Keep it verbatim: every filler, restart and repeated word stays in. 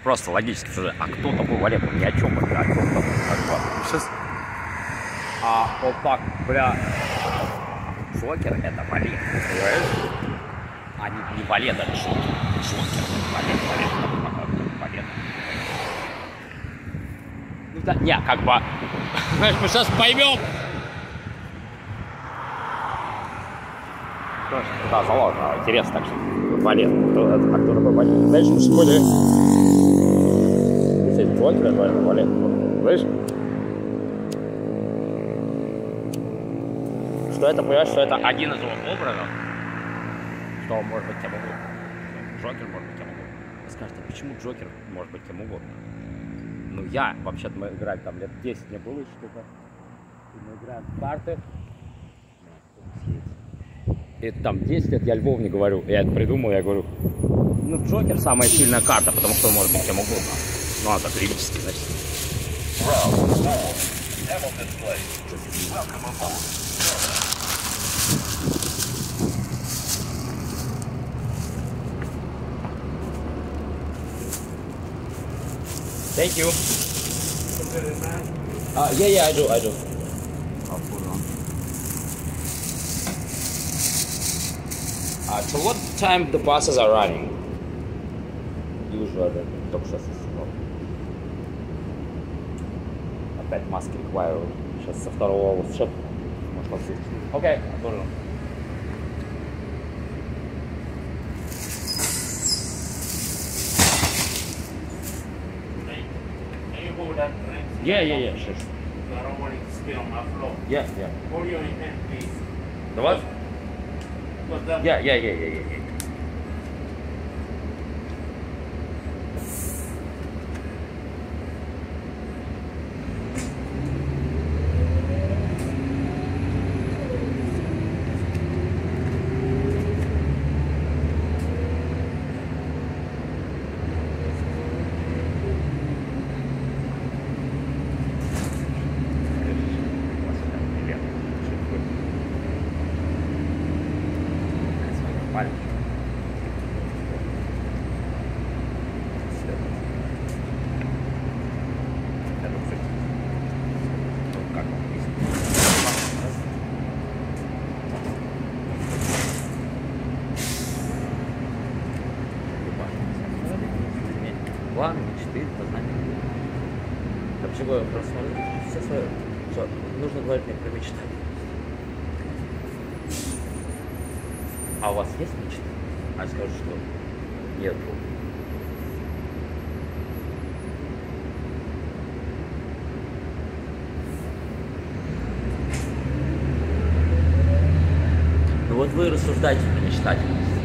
Просто логически сужу. А кто такой Валет? Ни о чем, бля, о чем такой? Сейчас. А вот так, бля. Джокер это Валет, понимаешь? А не, не Валет, это Джокер. Джокер, Валет, Валет, Валет. Ну да, не, как бы. Знаешь, мы сейчас поймем. Да, заложено. Интересно, так что Валет. А кто такой Валет? Знаешь, мы сегодня... Здесь Джокер, это Валет. Знаешь? Что это, понимаешь, что это один из его образов? Что он может быть кем угодно. Джокер может быть кем угодно. Вы скажете, почему Джокер может быть кем угодно? Ну я, вообще-то мы играли там лет десять, мне было что-то. И мы играем в карты. И там десять лет я Львов не говорю. Я это придумал, я говорю, ну Джокер самая сильная карта, потому что он может быть кем угодно. Ну она так юридически, значит. Thank you. Uh, yeah, yeah, I do, I do. I'll put it on. Uh, to what time the buses are running? Usually, только сейчас я опять маски require. Сейчас со второго августа. Может посмотреть. Окей, I'll put it on. Yeah, yeah, yeah, sure. So I don't want it to spit on my floor. Yeah, yeah. Hold your hand, please. The what? What's that? Yeah, yeah, yeah, yeah, yeah, yeah. Планы, мечты, познания. Вообще говорю, просто смотрите все свое. Что, нужно говорить мне про мечты. А у вас есть мечты? А я скажу, что нет. Ну вот вы рассуждаете про мечтательность.